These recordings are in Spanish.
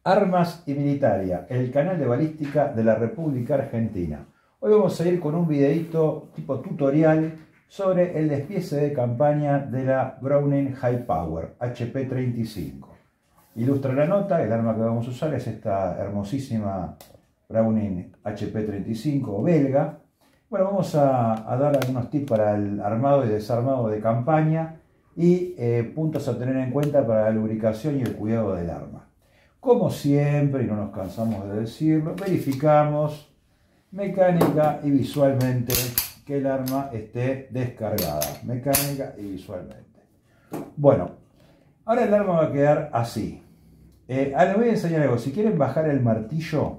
Armas y Militaria, el canal de balística de la República Argentina. Hoy vamos a ir con un videito tipo tutorial sobre el despiece de campaña de la Browning High Power HP35. Ilustra la nota, el arma que vamos a usar es esta hermosísima Browning HP35 belga. Bueno, vamos a dar algunos tips para el armado y desarmado de campaña y puntos a tener en cuenta para la lubricación y el cuidado del arma. Como siempre, y no nos cansamos de decirlo, verificamos mecánica y visualmente que el arma esté descargada. Mecánica y visualmente. Bueno, ahora el arma va a quedar así. Les voy a enseñar algo. Si quieren bajar el martillo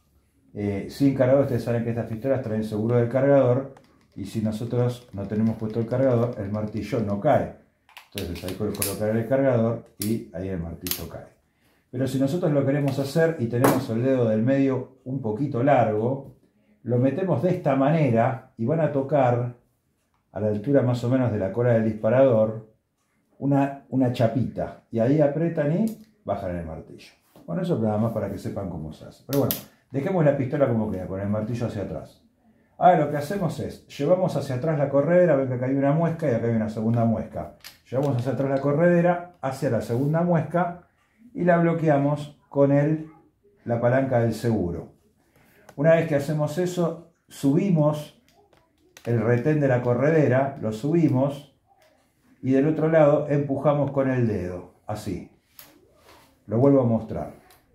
sin cargador, ustedes saben que estas pistolas traen seguro del cargador. Y si nosotros no tenemos puesto el cargador, el martillo no cae. Entonces hay que colocar el cargador y ahí el martillo cae. Pero si nosotros lo queremos hacer y tenemos el dedo del medio un poquito largo, lo metemos de esta manera y van a tocar a la altura más o menos de la cola del disparador una chapita. Y ahí apretan y bajan el martillo. Bueno, eso nada más para que sepan cómo se hace. Pero bueno, dejemos la pistola como queda, con el martillo hacia atrás. Ahora lo que hacemos es, llevamos hacia atrás la corredera, ven que acá hay una muesca y acá hay una segunda muesca. Llevamos hacia atrás la corredera, hacia la segunda muesca, y la bloqueamos con la palanca del seguro. Una vez que hacemos eso, subimos el retén de la corredera, lo subimos y del otro lado empujamos con el dedo, así. Lo vuelvo a mostrar.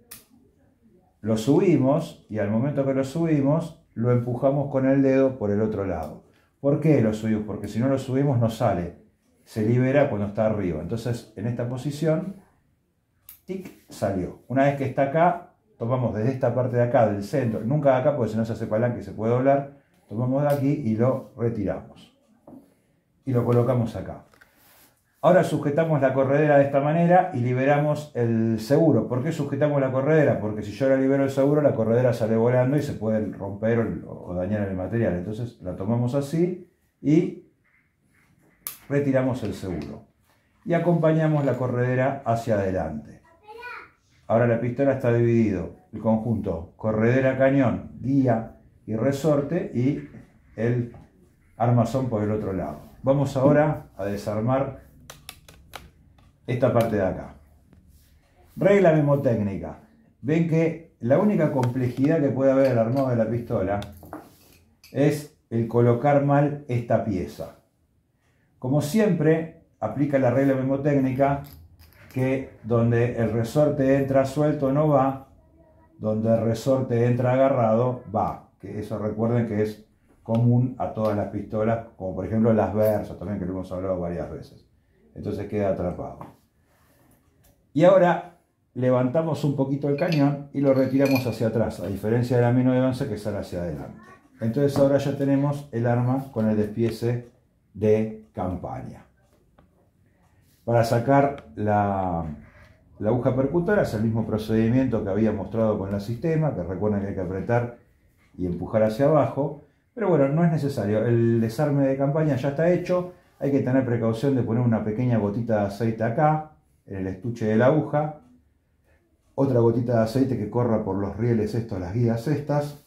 Lo subimos y al momento que lo subimos, lo empujamos con el dedo por el otro lado. ¿Por qué lo subimos? Porque si no lo subimos no sale, se libera cuando está arriba. Entonces en esta posición, tic, salió. Una vez que está acá, tomamos desde esta parte de acá, del centro, nunca de acá porque si no se hace palanca y se puede doblar, tomamos de aquí y lo retiramos. Y lo colocamos acá. Ahora sujetamos la corredera de esta manera y liberamos el seguro. ¿Por qué sujetamos la corredera? Porque si yo la libero el seguro, la corredera sale volando y se puede romper o dañar el material. Entonces la tomamos así y retiramos el seguro. Y acompañamos la corredera hacia adelante. Ahora la pistola está dividido, el conjunto corredera, cañón, guía y resorte y el armazón por el otro lado. Vamos ahora a desarmar esta parte de acá. Regla memotécnica. Ven que la única complejidad que puede haber en el armado de la pistola es el colocar mal esta pieza. Como siempre, aplica la regla memotécnica que donde el resorte entra suelto no va, donde el resorte entra agarrado va. Que eso recuerden que es común a todas las pistolas, como por ejemplo las Versa, también que lo hemos hablado varias veces. Entonces queda atrapado. Y ahora levantamos un poquito el cañón y lo retiramos hacia atrás, a diferencia de la 1911 que sale hacia adelante. Entonces ahora ya tenemos el arma con el despiece de campaña. Para sacar la aguja percutora es el mismo procedimiento que había mostrado con la sistema, que recuerden que hay que apretar y empujar hacia abajo, pero bueno, no es necesario. El desarme de campaña ya está hecho, hay que tener precaución de poner una pequeña gotita de aceite acá, en el estuche de la aguja, otra gotita de aceite que corra por los rieles estos, las guías estas,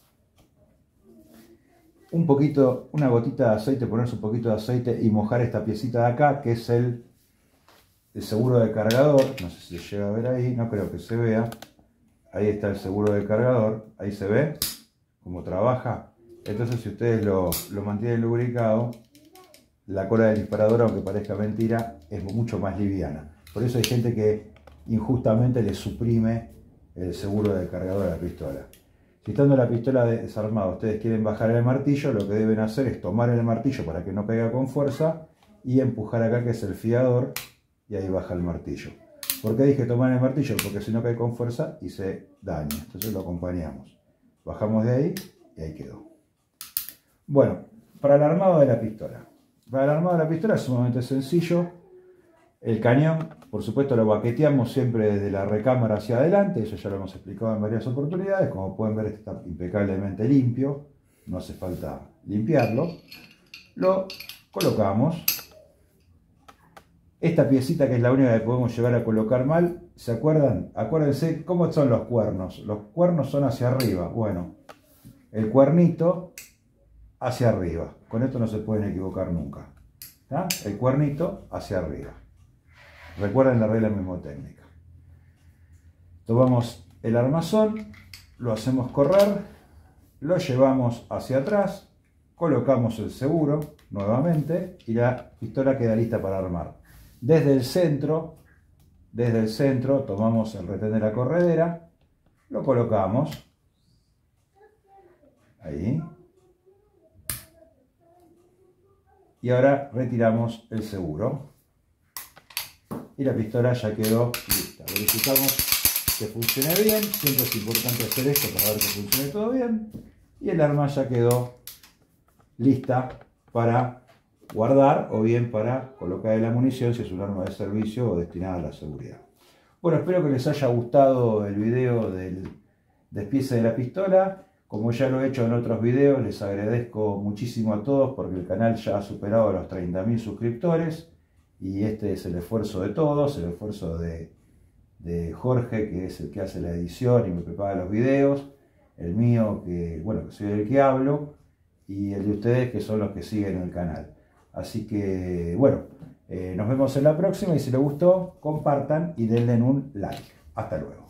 una gotita de aceite, ponerse un poquito de aceite y mojar esta piecita de acá, que es el seguro de cargador. No sé si se llega a ver ahí, no creo que se vea. Ahí está el seguro de cargador, ahí se ve cómo trabaja. Entonces si ustedes lo mantienen lubricado, la cola del disparador, aunque parezca mentira, es mucho más liviana. Por eso hay gente que injustamente le suprime el seguro de cargador a la pistola. Si estando la pistola desarmada ustedes quieren bajar el martillo, lo que deben hacer es tomar el martillo para que no pegue con fuerza y empujar acá, que es el fiador, y ahí baja el martillo. ¿Por qué dije tomar el martillo? Porque si no cae con fuerza y se daña. Entonces lo acompañamos. Bajamos de ahí y ahí quedó. Bueno, para el armado de la pistola. Para el armado de la pistola es sumamente sencillo. El cañón, por supuesto, lo baqueteamos siempre desde la recámara hacia adelante. Eso ya lo hemos explicado en varias oportunidades. Como pueden ver, está impecablemente limpio. No hace falta limpiarlo. Lo colocamos. Esta piecita, que es la única que podemos llegar a colocar mal, ¿Se acuerdan? Acuérdense cómo son los cuernos. Los cuernos son hacia arriba. Bueno, el cuernito hacia arriba. Con esto no se pueden equivocar nunca. ¿Tá? El cuernito hacia arriba. Recuerden la regla mnemotécnica. Tomamos el armazón, lo hacemos correr, lo llevamos hacia atrás, colocamos el seguro nuevamente y la pistola queda lista para armar. Desde el centro tomamos el retén de la corredera, lo colocamos ahí y ahora retiramos el seguro y la pistola ya quedó lista. Verificamos que funcione bien, siempre es importante hacer esto para ver que funcione todo bien, y el arma ya quedó lista para guardar o bien para colocar la munición si es un arma de servicio o destinada a la seguridad. Bueno, espero que les haya gustado el video del despiece de la pistola. Como ya lo he hecho en otros videos, les agradezco muchísimo a todos porque el canal ya ha superado los 30.000 suscriptores y este es el esfuerzo de todos, el esfuerzo de Jorge, que es el que hace la edición y me prepara los videos, el mío, que bueno, que soy el que hablo, y el de ustedes, que son los que siguen el canal. Así que bueno, nos vemos en la próxima y si les gustó, compartan y denle un like. Hasta luego.